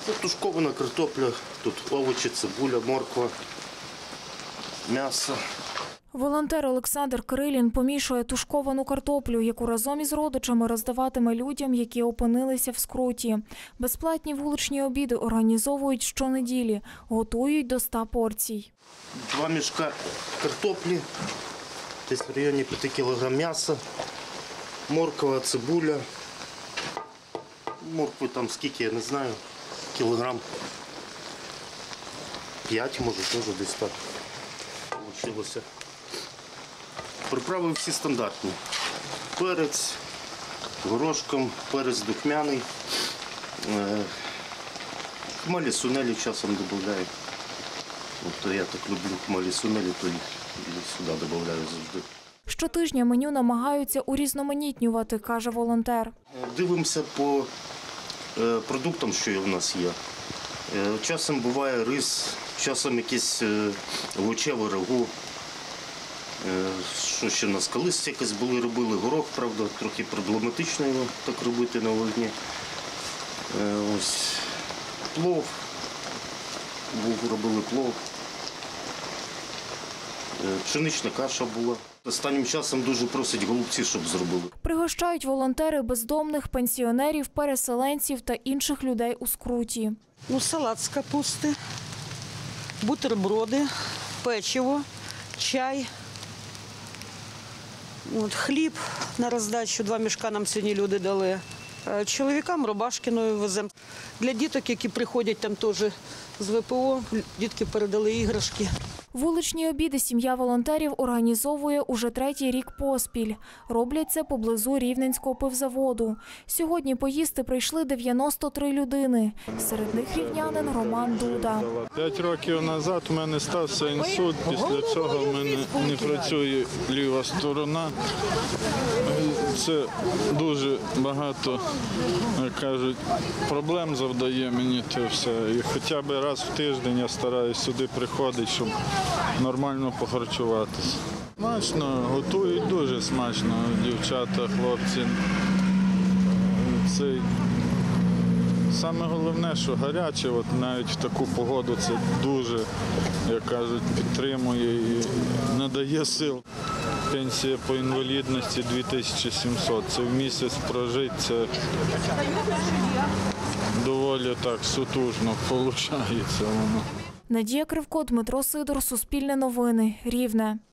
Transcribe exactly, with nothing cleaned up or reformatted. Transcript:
Це тушкована картопля, тут овочі, цибуля, морква, м'ясо. Волонтер Олександр Кирилін помішує тушковану картоплю, яку разом із родичами роздаватиме людям, які опинилися в скруті. Безплатні вуличні обіди організовують щонеділі, готують до ста порцій. Два мішка картоплі, десь в районі п'яти кілограм м'яса, морква, цибуля. Моркви там скільки, я не знаю, кілограм п'ять, може, теж десь так вийшло. Приправи всі стандартні. Перець горошком, перець духмяний. Хмелі сунелі часом додаю. От я так люблю хмелі сунелі, то їх сюди додаю завжди. Щотижня меню намагаються урізноманітнювати, каже волонтер. Дивимося по продуктам, що в нас є. Часом буває рис, часом якесь овочеве рагу. Що ще в нас колись якось були, робили горох, правда, трохи проблематично його так робити на вогні. Ось плов, був, робили плов. Пшенична каша була. Останнім часом дуже просять голубці, щоб зробили. Пригощають волонтери бездомних, пенсіонерів, переселенців та інших людей у скруті. Ну, салат з капусти, бутерброди, печиво, чай, от, хліб на роздачу. Два мішка нам сьогодні люди дали. Чоловікам рубашкиною веземо. Для діток, які приходять там теж з ве пе о, дітки передали іграшки. Вуличні обіди сім'я волонтерів організовує уже третій рік поспіль. Роблять це поблизу Рівненського пивзаводу. Сьогодні поїсти прийшли дев'яносто три людини. Серед них рівнянин Роман Дуда. П'ять років назад у мене стався інсульт. Після цього в мене не працює ліва сторона. Це дуже багато, як кажуть, проблем завдає мені це все. І хоча б раз в тиждень я стараюся сюди приходити, щоб нормально похарчуватися. Смачно, готують дуже смачно дівчата, хлопці. Це саме головне, що гаряче, от навіть в таку погоду це дуже, як кажуть, підтримує і надає сил. Пенсія по інвалідності дві тисячі сімсот. Це в місяць прожити, це доволі так сутужно виходить воно. Надія Кривко, Дмитро Сидор, Суспільне новини, Рівне.